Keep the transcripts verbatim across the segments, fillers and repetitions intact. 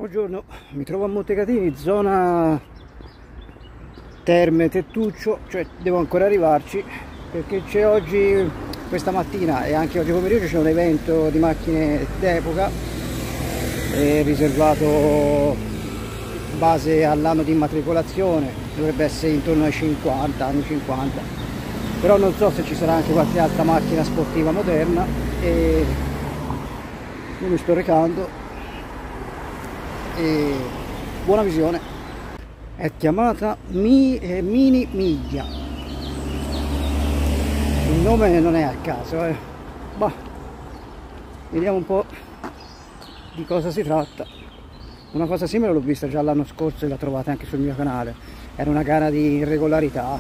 Buongiorno, mi trovo a Montecatini, zona Terme Tettuccio, cioè devo ancora arrivarci perché c'è oggi, questa mattina e anche oggi pomeriggio c'è un evento di macchine d'epoca riservato in base all'anno di immatricolazione, dovrebbe essere intorno ai cinquanta, anni cinquanta, però non so se ci sarà anche qualche altra macchina sportiva moderna e io mi sto recando. E buona visione. È chiamata Mi, eh, Mini Miglia, il nome non è a caso, eh. Bah, vediamo un po' di cosa si tratta. Una cosa simile l'ho vista già l'anno scorso e la trovate anche sul mio canale, era una gara di irregolarità,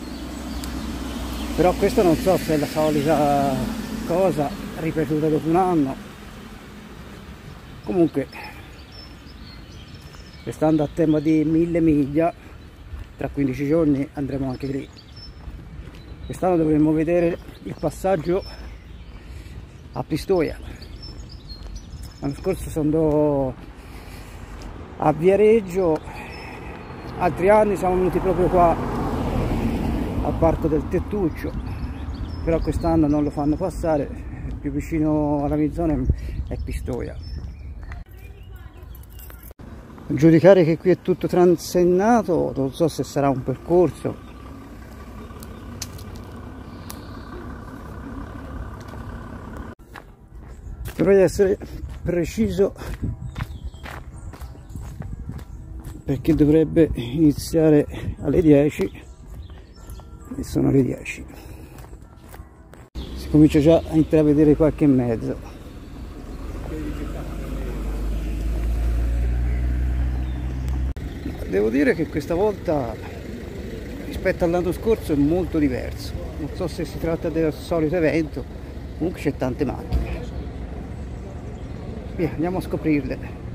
però questo non so se è la solita cosa ripetuta dopo un anno. Comunque, restando a tema di mille miglia, tra quindici giorni andremo anche lì. Quest'anno dovremmo vedere il passaggio a Pistoia. L'anno scorso sono andato a Viareggio, altri anni siamo venuti proprio qua al parco del Tettuccio, però quest'anno non lo fanno passare, più vicino alla mia zona è Pistoia. Giudicare che qui è tutto transennato, non so se sarà un percorso. Dovrei essere preciso perché dovrebbe iniziare alle dieci e sono le dieci. Si comincia già a intravedere qualche mezzo. Devo dire che questa volta rispetto all'anno scorso è molto diverso, non so se si tratta del solito evento, comunque c'è tante macchine. Via, andiamo a scoprirle.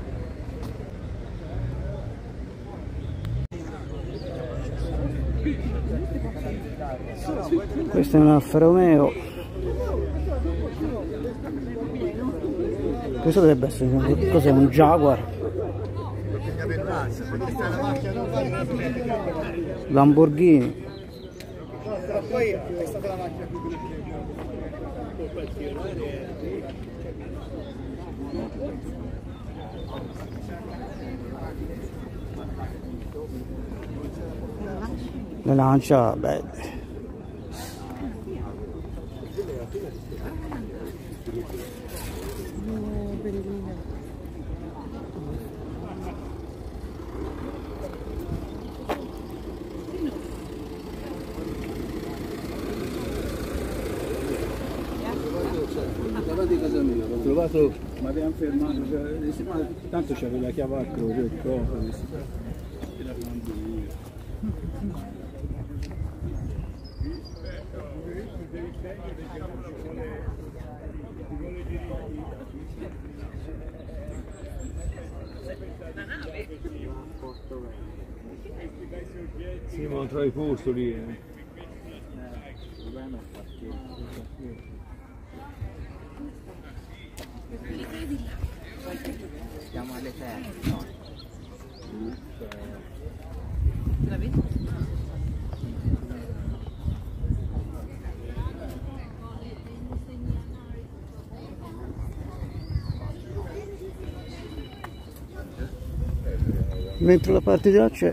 Questa è un Alfa Romeo, questo dovrebbe essere un, cos'è, un Jaguar. Lamborghini. Poi è stata la macchina più la Lancia, belle. Davanti a casa mia, l'ho trovato, mi abbiamo fermato, cioè, tanto c'aveva la chiavacchio, il cofano, e la bambina. Sì, ma non trovi posto lì, eh. Il problema è il parcheggio. Siamo alle terre, no? La vedi? Mentre la parte di là c'è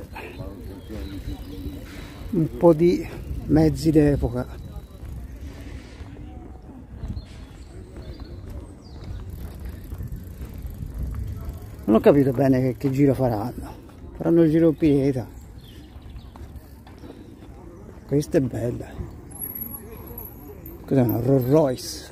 un po' di mezzi d'epoca. Non ho capito bene che, che giro faranno. Faranno il giro Pineta. Questa è bella. Cos'è, una Rolls Royce?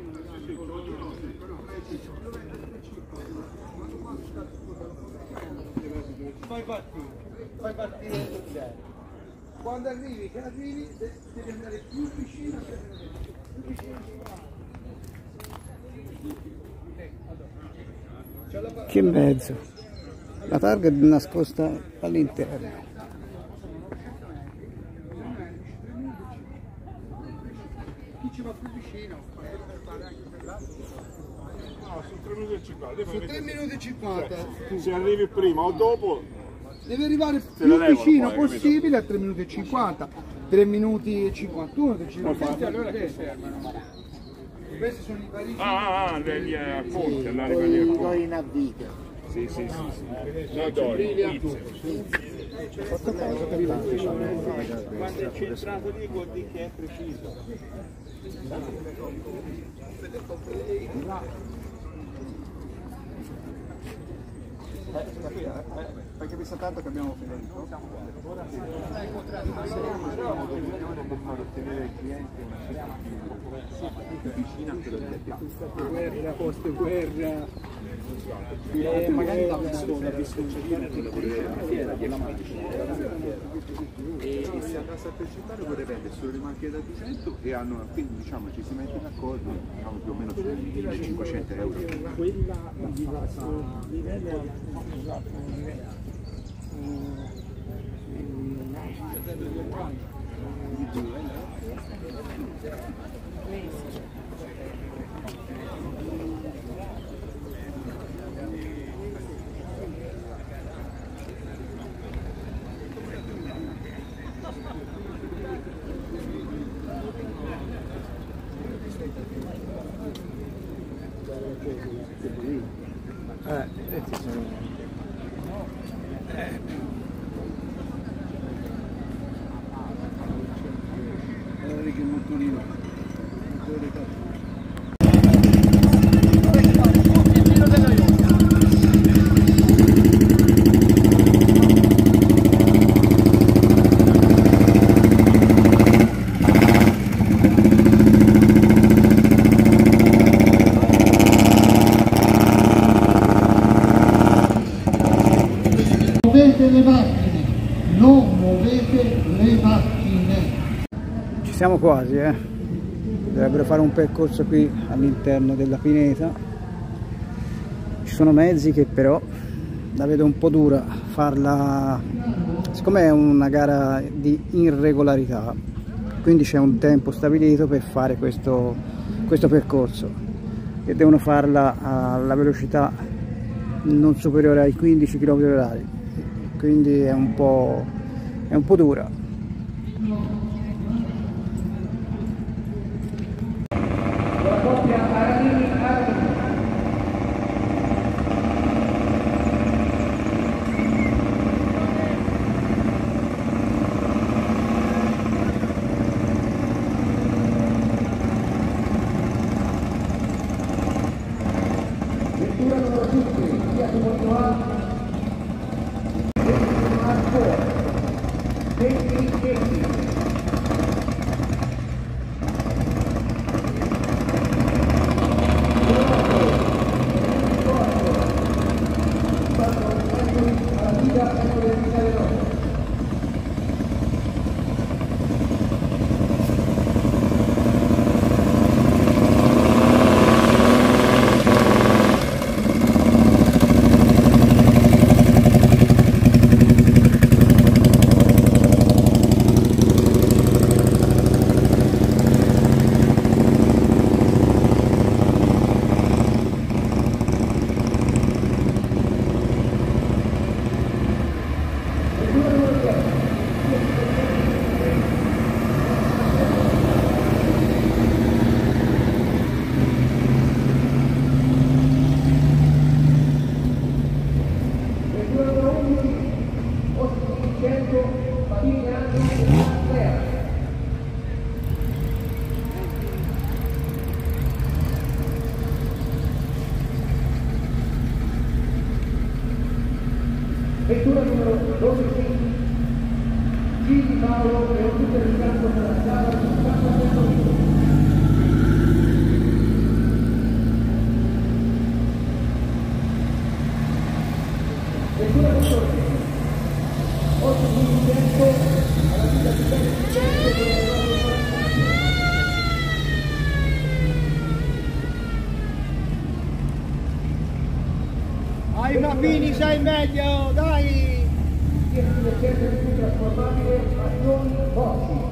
Fai partire, fai partire. Quando arrivi, che arrivi, devi andare più vicino. Più vicino. Che in mezzo, la targa è nascosta all'interno. Chi ci va più vicino? No, su tre minuti e cinquanta. Su tre minuti e cinquanta. Cioè, se arrivi prima o dopo... Deve arrivare più vicino possibile a tre minuti e cinquanta. tre minuti e cinquantuno, tre minuti e cinquanta. Allora che servono? Questi sono i parigini. Ah, ah, degli a ponte, andare con gli Doi in avvita. Sì, sì, sì, sì. No, doi, Quando è centrato lì vuol dire che è preciso. Eh, fai capire tanto che abbiamo Federico? Per ottenere il cliente vicina a quello che guerra, post guerra, eh, magari l'ha visto, l'ha visto un e se andasse a presentare vorrebbe vendere solo le macchine da duecento e hanno, quindi diciamo ci si mette d'accordo, diciamo più o meno sui millecinquecento euro. Quella livello Eh, questi sono... Eh. Guarda che motorino, motore fatto. Muovete le macchine, non muovete le macchine. Ci siamo quasi, eh. Dovrebbero fare un percorso qui all'interno della pineta. Ci sono mezzi che però la vedo un po' dura farla, siccome è una gara di irregolarità, quindi c'è un tempo stabilito per fare questo, questo percorso e devono farla alla velocità non superiore ai quindici chilometri orari, quindi è un po', è un po' dura. Vettura numero dodici, G di Paolo e un del campo per la strada cinquanta minuti. Vettura numero otto di tempo alla vita di tempo. Ai bambini sei meglio, dai! dieci per cento di più trasformabile, azioni, bossi.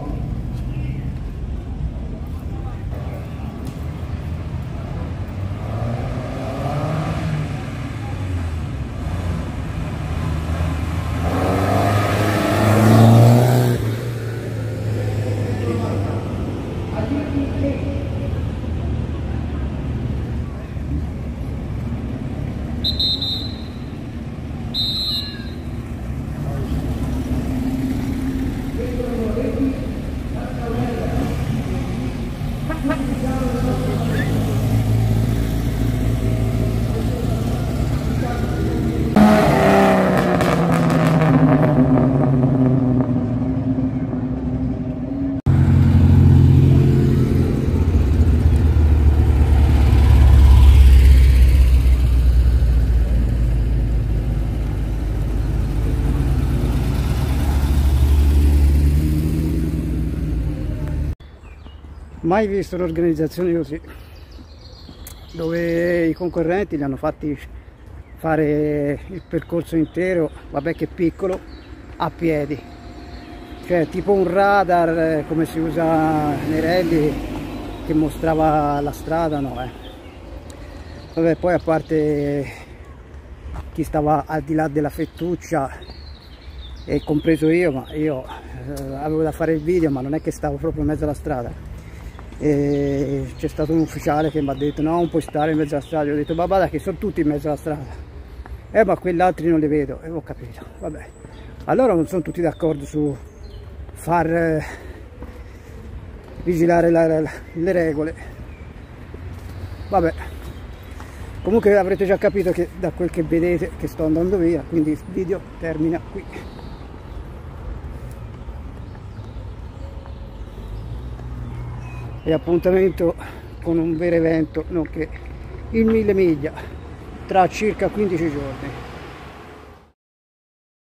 mai visto un'organizzazione così, dove i concorrenti li hanno fatti fare il percorso intero, vabbè che piccolo, a piedi, cioè tipo un radar come si usa nei rally che mostrava la strada, no eh. Vabbè, poi a parte chi stava al di là della fettuccia, e compreso io, ma io eh, avevo da fare il video, ma non è che stavo proprio in mezzo alla strada. E c'è stato un ufficiale che mi ha detto no, non puoi stare in mezzo alla strada. Io ho detto ma guarda che sono tutti in mezzo alla strada, eh ma quegli altri non li vedo, e ho capito, vabbè. Allora non sono tutti d'accordo su far eh, vigilare la, la, le regole, vabbè. Comunque avrete già capito che da quel che vedete che sto andando via, quindi il video termina qui. E appuntamento con un vero evento, nonché il mille miglia, tra circa quindici giorni.